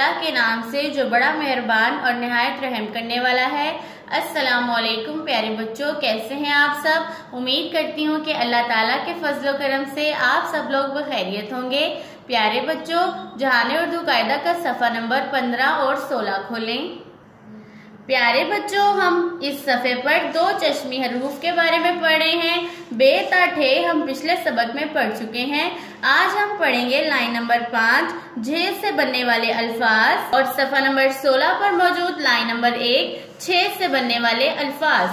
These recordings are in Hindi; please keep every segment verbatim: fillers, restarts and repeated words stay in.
अल्लाह के नाम से जो बड़ा मेहरबान और निहायत रहम करने वाला है। अस्सलाम वालेकुम प्यारे बच्चों, कैसे हैं आप सब। उम्मीद करती हूँ कि अल्लाह ताला के फजल करम से आप सब लोग बखैरियत होंगे। प्यारे बच्चों, जहाने उर्दू कायदा का सफ़ा नंबर पंद्रह और सोलह खोलें। प्यारे बच्चों, हम इस सफ़े पर दो चश्मी हरूफ के बारे में पढ़ रहे हैं। बे ता ठे हम पिछले सबक में पढ़ चुके हैं। आज हम पढ़ेंगे लाइन नंबर पाँच, झे से बनने वाले अल्फाज, और सफ़ा नंबर सोलह पर मौजूद लाइन नंबर एक, छे से बनने वाले अल्फाज।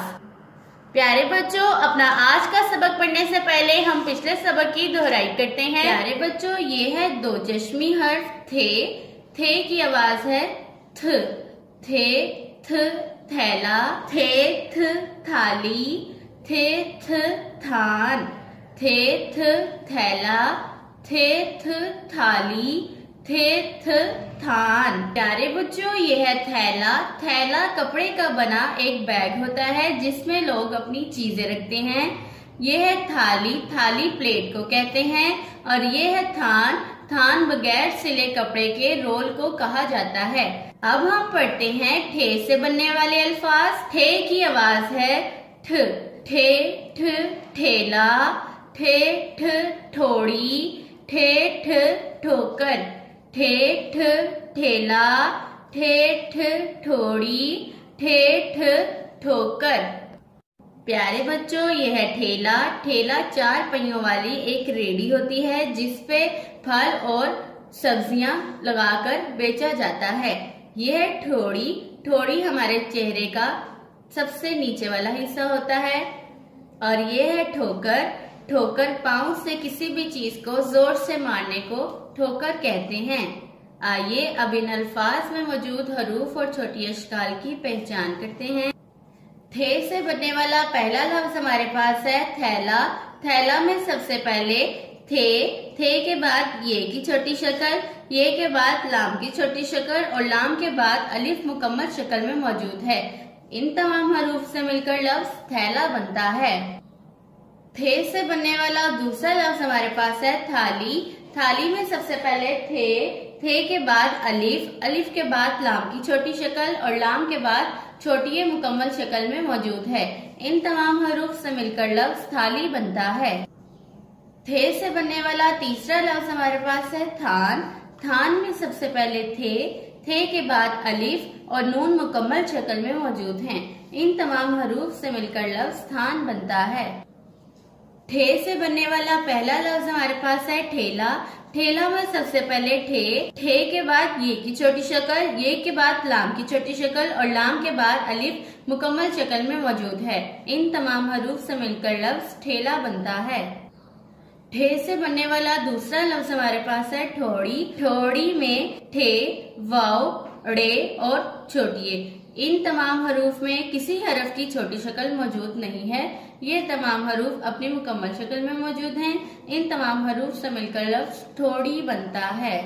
प्यारे बच्चों, अपना आज का सबक पढ़ने से पहले हम पिछले सबक की दोहराई करते हैं। प्यारे बच्चों, ये है दो चश्मी हर्फ थे। थे की आवाज है थ। थे थ थैला, थे थ थाली, थे थ थान, थे थ थैला, थे थ थाली, थे थ थान। प्यारे बच्चों, ये है थैला। थैला कपड़े का बना एक बैग होता है जिसमें लोग अपनी चीजें रखते हैं। ये है थाली। थाली प्लेट को कहते हैं। और ये है थान। थान बगैर सिले कपड़े के रोल को कहा जाता है। अब हम पढ़ते हैं ठे से बनने वाले अल्फाज। ठे की आवाज है ठ। ठे ठ ठेला, ठे ठ ठोड़ी, ठे ठ ठोकर, ठे ठ ठेला, ठे ठ ठोड़ी, ठे ठ ठोकर। प्यारे बच्चों, ये है ठेला। ठेला चार पहियों वाली एक रेडी होती है जिसपे फल और सब्जियां लगाकर बेचा जाता है। यह है ठोड़ी। ठोड़ी हमारे चेहरे का सबसे नीचे वाला हिस्सा होता है। और ये है ठोकर। ठोकर पांव से किसी भी चीज को जोर से मारने को ठोकर कहते हैं। आइए अब इन अल्फाज में मौजूद हरूफ और छोटी अशकाल की पहचान करते हैं। थे से बनने वाला पहला लफ्ज हमारे पास है थैला। थैला में सबसे पहले थे, थे के बाद ये की छोटी शक्ल, ये के बाद लाम की छोटी शक्ल और लाम के बाद अलिफ मुकम्मल शक्ल में मौजूद है। इन तमाम हरूफ से मिलकर लफ्ज थैला बनता है। थे से बनने वाला दूसरा लफ्ज हमारे पास है थाली। थाली में सबसे पहले थे, थे के बाद अलिफ, अलिफ के बाद लाम की छोटी शक्ल और लाम के बाद छोटी मुकम्मल शक्ल में मौजूद है। इन तमाम हरूफ से मिलकर लफ्ज थाली बनता है। थे से बनने वाला तीसरा लफ्ज हमारे पास है थान। थान में सबसे पहले थे, थे के बाद अलिफ और नून मुकम्मल शक्ल में मौजूद हैं। इन तमाम हरूफ से मिलकर लफ्ज थान बनता है। ठे से बनने वाला पहला लफ्ज हमारे पास है ठेला। ठेला में सबसे पहले ठे, ठे के बाद ये की छोटी शक्ल, ये के बाद लाम की छोटी शक्ल और लाम के बाद अलिफ मुकम्मल शक्ल में मौजूद है। इन तमाम हरूफ से मिलकर लफ्ज ठेला बनता है। ठे से बनने वाला दूसरा लफ्ज हमारे पास है ठोड़ी। ठोड़ी में ठे, वाव, ड़े और छोटी। इन तमाम हरूफ में किसी हरफ की छोटी शक्ल मौजूद नहीं है। ये तमाम हरूफ अपनी मुकम्मल शक्ल में मौजूद हैं। इन तमाम हरूफ से मिलकर लफ्ज ठोड़ी बनता है।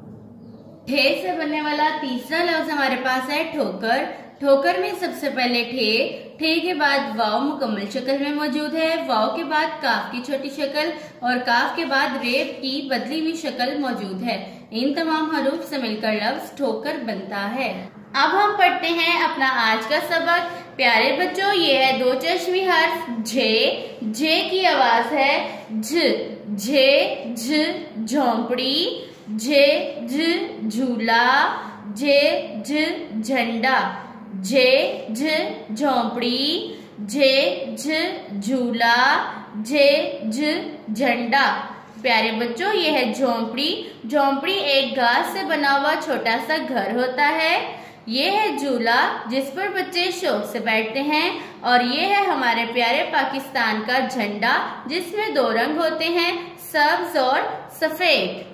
ठे से बनने वाला तीसरा लफ्ज हमारे पास है ठोकर। ठोकर में सबसे पहले ठे, ठे के बाद वाव मुकम्मल शक्ल में मौजूद है। वाव के बाद काफ की छोटी शक्ल और काफ के बाद रेब की बदली हुई शक्ल मौजूद है। इन तमाम हरूफ से मिलकर लफ्ज ठोकर बनता है। अब हम पढ़ते हैं अपना आज का सबक। प्यारे बच्चों, ये है दो चश्मी हर्फ झे। झे की आवाज है झ। झे झ झोंपड़ी, झे झ झूला, झे झ झंडा, झे झ झोंपड़ी, झे झ झूला, झे झ झंडा। प्यारे बच्चों, ये है झोंपड़ी। झोंपड़ी एक घास से बना हुआ छोटा सा घर होता है। ये है झूला जिस पर बच्चे शौक से बैठते हैं। और ये है हमारे प्यारे पाकिस्तान का झंडा जिसमें दो रंग होते हैं, सब्ज और सफेद।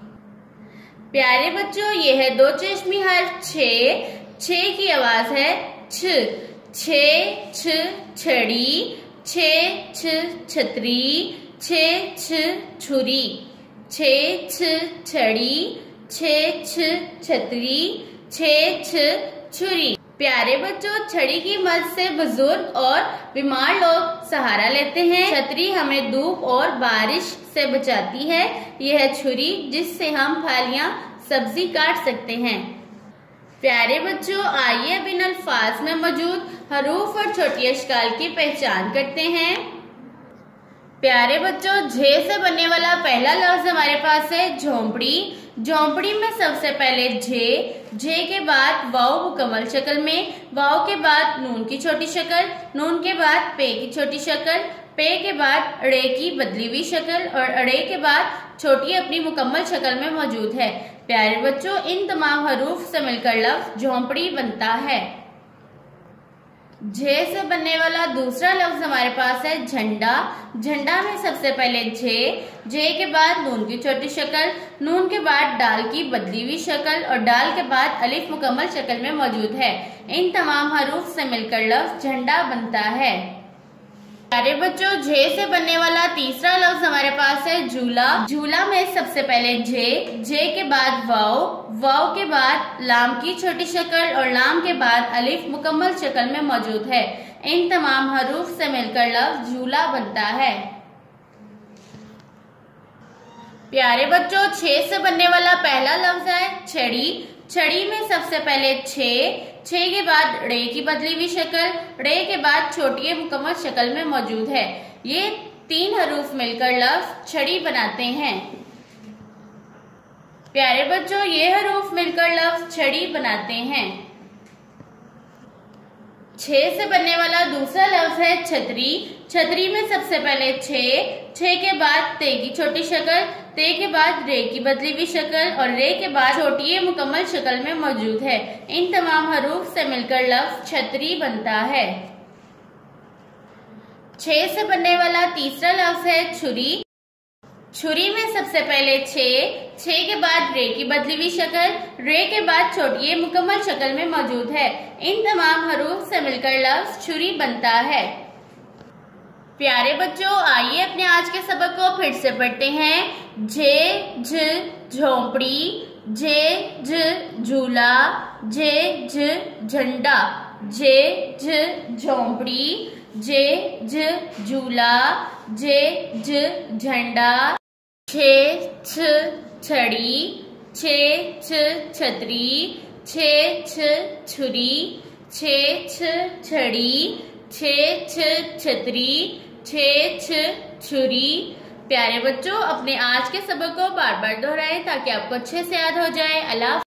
प्यारे बच्चों, ये है दो चश्मी हर्फ छे। छे की आवाज है छ। छे छ छड़ी, छे छ छतरी, छे छ छुरी, छे छ छड़ी, छे छ छतरी, छे छ छुरी। प्यारे बच्चों, छड़ी की मदद से बुजुर्ग और बीमार लोग सहारा लेते हैं। छतरी हमें धूप और बारिश से बचाती है। यह है छुरी जिससे हम फलियां सब्जी काट सकते हैं। प्यारे बच्चों, आइए अब इन अल्फाज में मौजूद हरूफ और छोटी अशकाल की पहचान करते हैं। प्यारे बच्चों, झे से बनने वाला पहला लफ्ज हमारे पास है झोंपड़ी। झोंपड़ी में सबसे पहले झे, झे के बाद वाव मुकम्मल शक्ल में, वाव के बाद नून की छोटी शक्ल, नून के बाद पे की छोटी शक्ल, पे के बाद अड़े की बदली हुई शक्ल और अड़े के बाद छोटी अपनी मुकम्मल शक्ल में मौजूद है। प्यारे बच्चों, इन तमाम हरूफ से मिलकर लफ्ज झोंपड़ी बनता है। झे से बनने वाला दूसरा लफ्ज हमारे पास है झंडा। झंडा में सबसे पहले झे, झे के बाद नून की छोटी शक्ल, नून के बाद डाल की बदली हुई शक्ल और डाल के बाद अलिफ मुकम्मल शक्ल में मौजूद है। इन तमाम हरूफ से मिलकर लफ्ज झंडा बनता है। प्यारे बच्चों, झे से बनने वाला तीसरा लफ्ज हमारे पास है झूला। झूला में सबसे पहले झे, झे के बाद वाव, वाव के बाद लाम की छोटी शक्ल और लाम के बाद अलिफ मुकम्मल शक्ल में मौजूद है। इन तमाम हरूफ से मिलकर लफ्ज झूला बनता है। प्यारे बच्चों, छे से बनने वाला पहला लफ्ज है छड़ी। छड़ी में सबसे पहले छे, छे के बाद रे की बदली हुई शक्ल, रे के बाद छोटी मुकम्मल शक्ल में मौजूद है। ये तीन हरूफ मिलकर लफ्ज छड़ी बनाते हैं। प्यारे बच्चों, ये हरूफ मिलकर लफ्ज छड़ी बनाते हैं। छे से बनने वाला दूसरा लफ्ज है छतरी। छतरी में सबसे पहले छे, छे के बाद ते की छोटी शक्ल, ते के बाद रे की बदली हुई शक्ल और रे के बाद छोटी मुकम्मल शक्ल में मौजूद है। इन तमाम हरूफ से मिलकर लफ्ज छतरी बनता है। छे से बनने वाला तीसरा लफ्ज है छुरी। छुरी में सबसे पहले छे, छे के बाद रे की बदली हुई शक्ल, रे के बाद छोटी मुकम्मल शक्ल में मौजूद है। इन तमाम हरूफ से मिलकर लफ्ज छुरी बनता है। प्यारे बच्चों, आइए अपने आज के सबक को फिर से पढ़ते हैं। झे झ झोंपड़ी, झे झ झूला, झे झ झंडा, झे झ झोंपड़ी, झे झ झूला, झे झ झंडा, छे छ छड़ी, छे छ छतरी, छे छ छुरी, छे छ छड़ी, छे छ छतरी, छे छ छुरी। प्यारे बच्चों, अपने आज के सबक को बार बार दोहराएं ताकि आपको अच्छे से याद हो जाए। अल्लाह।